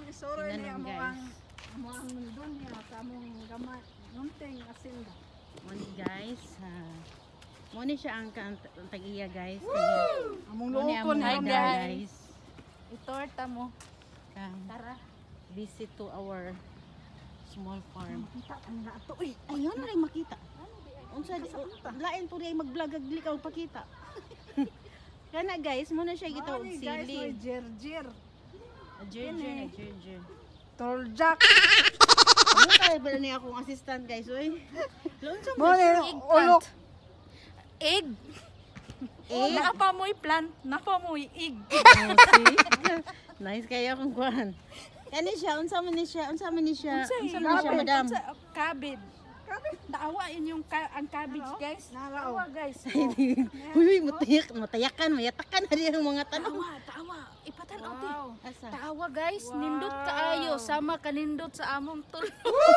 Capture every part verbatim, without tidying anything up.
Soro Tingnan ni mo, amo guys. ang amo ang doon niya sa among gamay. Nunting asinda. Moni guys, ha. Moni siya ang kan- ang tag-iya guys. Among Moni loko ang ni mga amo. guys. Itorta mo. Come, Tara. visit to our small farm. Kita ang nato. Uy, Ay, ano rin makita? Unsa di lain po rin magblag ag dili ka magpakita. Kana guys, muna siya gitaw og Mani, guys, may sili. jerjer. Jerjer, jerjer. Toljak. Ano kaya ba ni akong assistant guys, oy? Loon sa Mani, Eggplant. Egg. Egg. Naapamoy plant. Naapamoy egg. Oh, see? Nice kayo akong kuhan. Kani siya, unsa man ni siya? Unsa man ni siya? Unsa man ni siya, madam? Cabbage. Daawa yun yung ka ang cabbage, guys. Nalao. Daawa, guys. Uy, uy, matayak, matayakan, mayatakan na rin ang mga tanong. Daawa, daawa. Ipatanaw, te. Wow. Asa? Daawa, guys. Wow. Nindot kaayo. Sama ka nindot sa among tulog.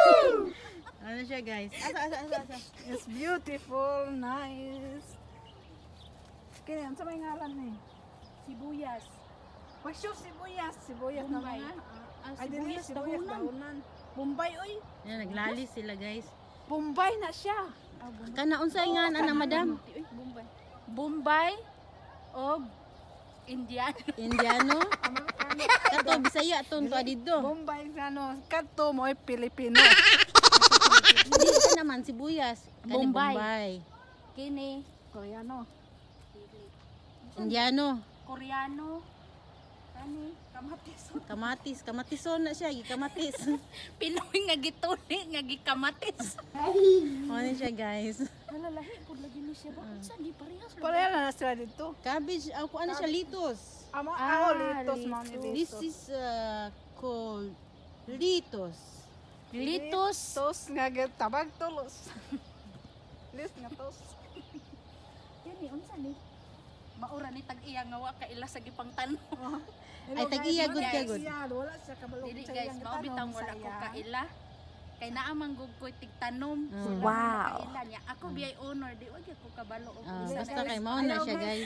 Ano siya guys? Asa, asa, asa, asa. It's beautiful, nice. Kaya, ano sa may ngalan ni? Sibuyas. Pasyo, sibuyas. Sibuyas na Bombay. mga. Ah, Ay, dili, sibuyas sibuyas dahunan. dahunan. Bombay, oy. Yan, naglalis sila guys. Bombay na siya. Kana unsay nga ana madam? Bombay. Bombay og Indian. Indiano? Kato Bisaya ton to didto. Bombay sa ano, kadto mo ay Pilipino. Dili ka naman sibuyas. Kani Bombay. Bombay. Kini Koreano. Indiano. Koreano. Kani Kamatis. Kamatis, kamatison na siya, gikamatis. Pinoy nga gituli nga gikamatis. Ano siya guys? Halalahi pud lagi ni siya ba? Unsa di parehas? Pareha na sila dito. Cabbage, ako ano siya litos. Amo Ah, ako litos, ma'am. litos. This is uh, called litos. Litos. Tos nga gid tabag tulos. Lis nga tos. Kani unsa ni? Maura ni tag-iya nga wa ka ila sa gipang tanom. Ay, tag-iya, good ka, good. Wala siya kabalo. Dili guys, mao bitaw wala ko kaila. Kay naa man gug ko'y tigtanom. Mm. Sila Wow. man kaila niya. Ako biyay honor di wag ko kabalo og Ah, isa. basta kay mao na siya guys.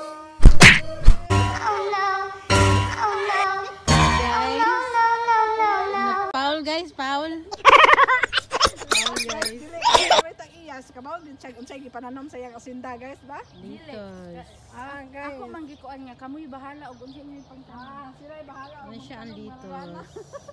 Guys. Paul guys, Paul. Paul guys. Dili kaya may tag-iyas kabalo din siya unsay gipananom sa iyang asinda, guys, ba? Litos. Ah, guys. Ako man gikuan nga kamoy bahala og unsa niyo pangtanom. Ah, sila ay bahala. Ano siya ang litos?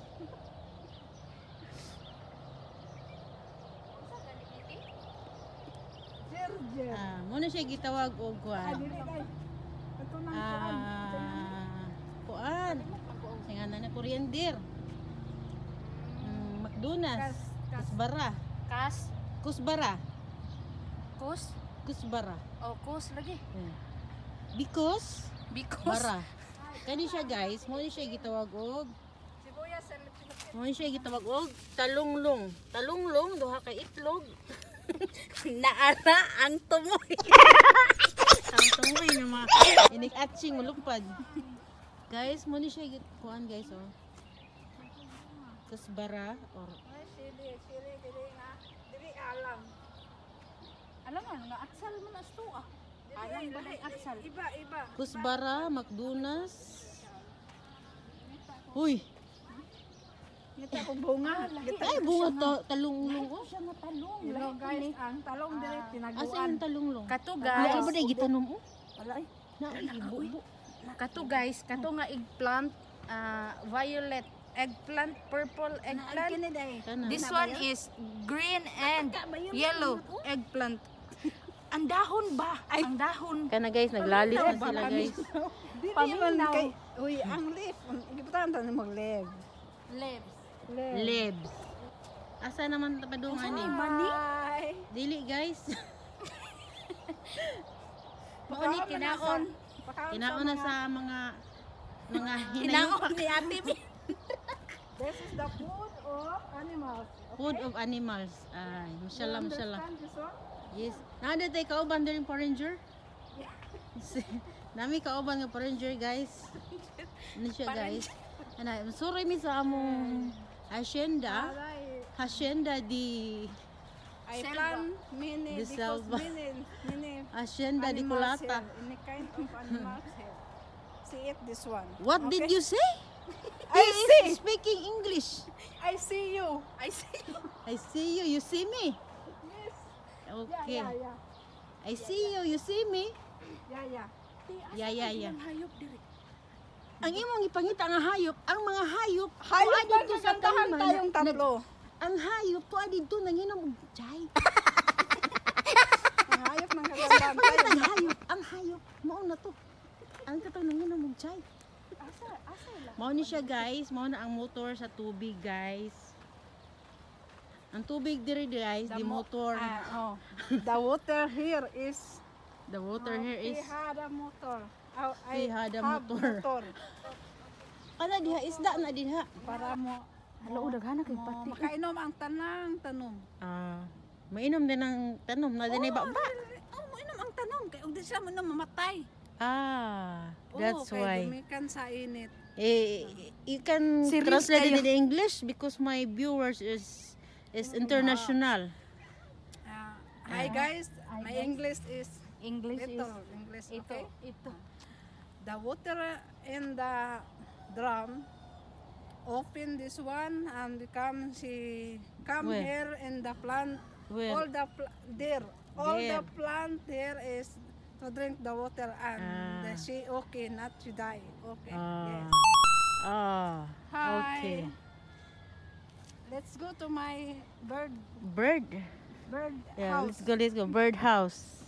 Jerjer. Ah, mo na siya gitawag og Ah, kuan. dili guys. Ito nang kuan. Ah, kuan. Sing ana na Coriander. Mm, McDonald's. Kusbara. Kas, Kusbara. kus, Kusbara. o kus lagi. Yeah. Because Because bara. Kani siya guys, mo ni siya gitawag og Sibuyas sa Pilipino. mo ni siya gitawag og talunglong. Talunglong duha ka itlog. naara ang tumoy. Ang tumoy na mga inik-atching mulupad. Guys, mo ni siya git kuan guys oh. Kusbara or Ay, sili, sili, dili nga. Dili alam. Alam nga nga aksal mo na sto ah. Ayan ba Dili, aksal? Iba, iba. Kusbara, McDonald's. Uy, Ngita kong bunga. Ngita ay bunga to, talunglong oh. Siya nga talong. You know, guys, ang talong dili Asa tinaguan. yung talunglong? Kato Ay, guys. ba day gitanom oh? Wala ay. Na ibo. Kato guys, kato nga eggplant, ah, violet eggplant, purple eggplant. Kini day. Kana. This one is green and yellow eggplant. Ang dahon ba? Ang dahon. Kana guys, naglalis na sila guys. Dili Paminaw. man kay uy, ang leaf. Giputan ta mo leg. Leaves. Leg. Lebs. Asa naman tapadungan ni? Mani? Ay. Dili guys. Mauni kinaon. Kinaon na sa mga mga hinayon. Kinaon ni Ate Mi. This is the food of animals. Food of animals. Ay, mashallah, mashallah. Understand this one? Yes. Nada tayo kauban din Power Ranger? Nami kauban nga Power Ranger guys. Ano siya guys? Ana, sorry mi sa among hacienda. Alay. Hacienda di I Selva. plan many The because selva. many many Hacienda di animals Kulata. here. Any kind of animals here. See it this one. What did Okay? you say? I He see. is speaking English. I see you. I see you. I see you, you see me. Yes. Okay. Yeah, yeah, I see you, you see me. yeah. Yeah, Yeah, yeah. yeah, yeah. Ang hayop diri. Ang imong ipangita nga hayop, ang mga hayop, Hayop tuwa ba dito sa kantahan Tayman, tayong nag- tatlo? Ang hayop tuwa dito nanginom og chay. Ang hayop ng kagandahan tayo. Ang hayop, ang hayop. Mao na to. Ang katong nanginom og chay. Asa, asa lang. Mao ni siya guys, mao na ang motor sa tubig guys. Ang tubig diri guys, di mo- motor. Ah, oh. The water here is The water here is We had a motor. Oh, I We had a have motor. Kana diha isda na diha. Para mo Halo daghan kay mo pati. makainom ang tanang tanom. Ah, mainom din ang tanom na dinay ba? Oh, mo inom ang tanom kay ug di sila mo inom mamatay. Ah, that's oh, why. Kay dumikan sa init. Eh, you can Serious translate kayo. it in English because my viewers is is international. Ah, hi guys, my English is English is little English, ito, okay? ito. The water in the drum, open this one and come she come Where? here in the plant. Where? All the pl- there, all There. the plant there is to drink the water and Ah. the she okay, not to die. Okay. Ah. Yes. Ah, Hi. okay. Let's go to my bird Bird. bird Yeah, house. let's go, let's go. Bird house.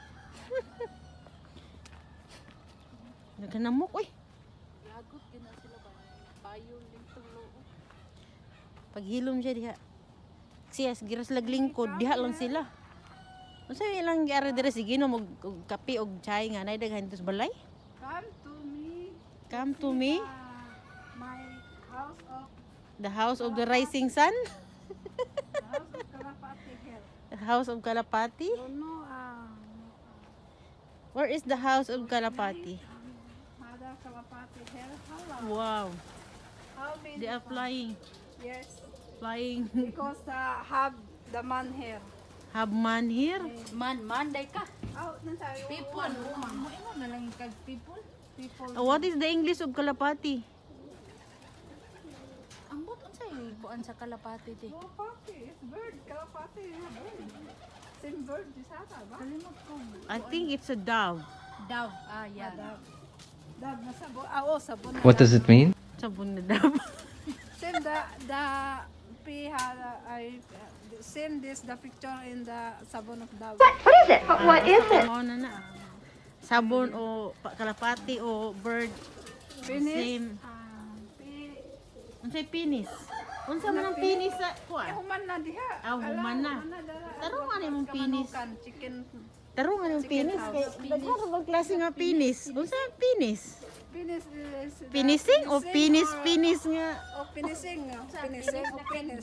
Nagkanamok, uy. Lagot gina sila ba? Bayo ning tulo. Paghilom siya diha. Siya, giras laglingkod, diha lang sila. Unsa ilang giara dire sige no og og kape og chay nga nay daghan tus balay? Come to me. Come to me, Uh, my house of the house of the rising sun, house of Kalapati here. the house of Kalapati. Don't know uh, Where is the house of Kalapati? Mother Kalapati here. Hello. Wow, How many? they are flying, Yes. flying. Because uh, have the man here. Have man here. Man, manday ka. Oh, nansayo. People, woman. Mo imo na lang kag people. People. Uh, what is the English of Kalapati? Ang buton sa buan sa Kalapati ti. Kalapati. It's bird. Kalapati. Yeah, bird. Same bird. Disata ba? Kalimot ko. I think it's a dove. Daw. Ah, yeah. Dab. Dab na sabon. Ah, oh, sabon na What dab. does it mean? Sabon na dove. Send the the P had I uh, send this the picture in the sabon of dab. What is it? What, what is it? Mao na na. Sabon o pa- Kalapati o bird. Finish. Same. Ah, pi- Unsay pinis? Unsa man ang pinis sa Eh, kuan? human na diha. Ah, human na. dala. Tarong ano imong pinis? Kamanukan, chicken. Tarong ang pinis kay daghan ra bang klase nga pinis? Unsa ang pinis? Finish is the Pinising o pinis or- pinis nga? O finishing. o Finishing o finish.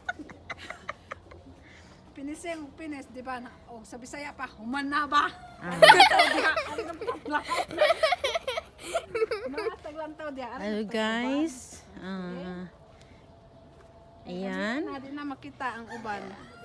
Finishing o finish, di ba? Na- O sa Bisaya pa, human na ba? Ah. Mga taglantaw diha. Hello guys. Ah. Ayan. Na di na makita ang uban.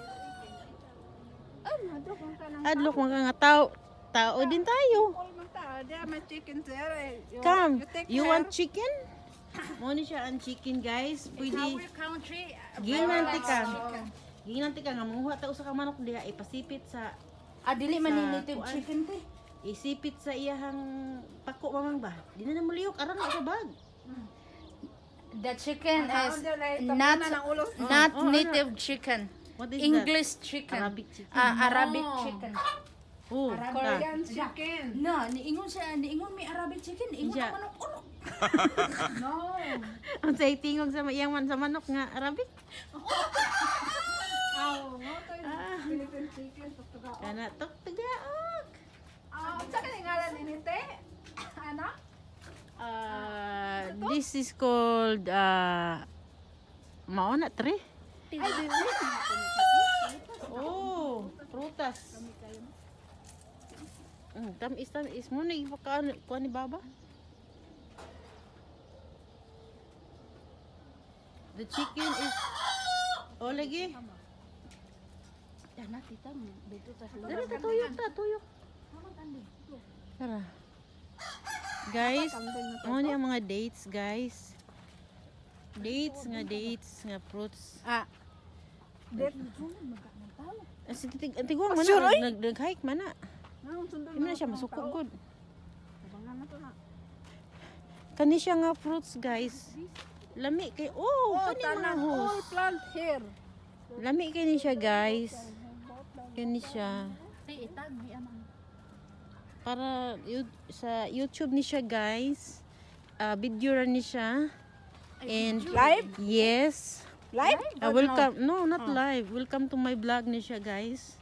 Ay, madok ang kanang Adlok mga nga tao. Tao din tayo. all man ta. Diha may chicken there. eh. You- Come. take You care. want chicken? Mo ni siya ang chicken guys. Pwede. Our country. Ginanti ka. Ginanti ka nga manguha ta usa ka manok diha ipasipit sa Ah, dili man Sa ni native kuan. chicken te. isipit sa iyahang pako mamang ba. Di na namuliyok aron na sa bag. The chicken Ah, is under like, not tapunan ang ulo. not Oh, ano? native chicken. What is English chicken. Arabic chicken. Ah, Arabic chicken. that? Oh, ta. Korean chicken. No, niingon siya, niingon may Arabic chicken, ingon Iya. ang manok ulo. No. Ang say tingog sa iyang man sa manok nga Arabic. Aw, mo to yung Philippine chicken. Tutuga. Kana tok tagaok. Ah, sa kanya ngalan ini te? Ano? Uh, this is called uh, maona tre. Ay, dili. Oh, prutas. Mm, tamis tamis mo na ipakaon ko ni baba. The chicken is oh lagi. Dana tita mo, dito ta. Dali ta tuyok ta, tuyok. Tara. Guys, mo ni ang mga dates, guys. Dates nga dates nga fruits. Ah. Det. As tig tigong man nag nag-hike man na. Hindi na siya masuko good. Abangan na to na. Kani siya nga fruits guys. Lami kay oh, Oh, kani mga tanan all host. plant here. Lami kay ni siya guys. Kani siya. Tay itag may amang. Para yu- sa YouTube ni siya guys. Uh, video ra ni siya. And Live? yes. Live? Uh, welcome. No, not live. Welcome to my vlog ni siya guys.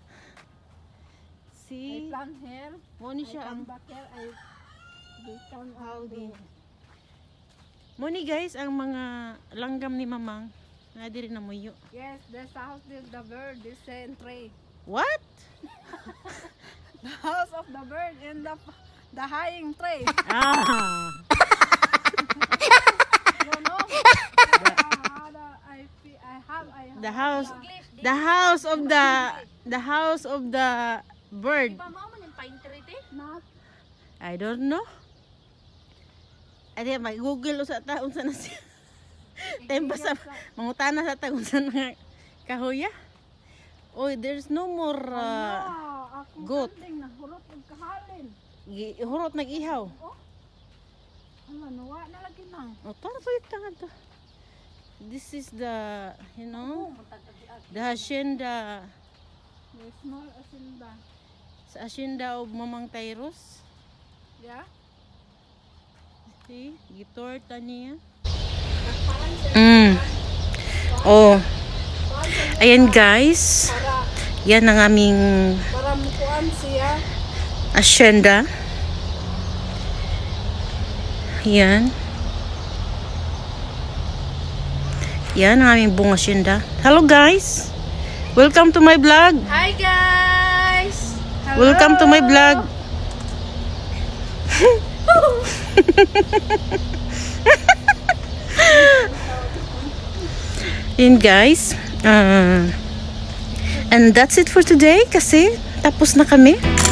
I See? plant here. Mo ni I siya ang come back here. I become howdy. Mo ni guys ang mga langgam ni mamang. Nga diri na muyo. Yes, this house is the bird. This and tray. What? The house of the bird and the the hanging tray. Ah. You know? Uh, the, I, fe- I have I have The house the house of the the house of the bird. Pa mao man yung pine tree te. not I don't know. Ade mag Google usa ta unsa na siya. Tempa sa mangutana sa ta unsa na kahoya. Oh, there's no more uh, ah, ako goat. kanding na hurot og kahalin. gi- hurot nag-ihaw. Ano nawa na lagi nang. Oh, tara pa yung tanga to. This is the, you know, the hacienda, The small asinda. sa hacienda of Mamang Tyrus. Yeah. See, gitorta niya. Mm. Oh. Ayan guys. Yan ang aming Para mukuan siya. hacienda. Yan. Yan ang aming buong hacienda. Hello guys. Welcome to my vlog. Hi guys. Welcome to my vlog. Yun guys. Uh, and that's it for today kasi tapos na kami.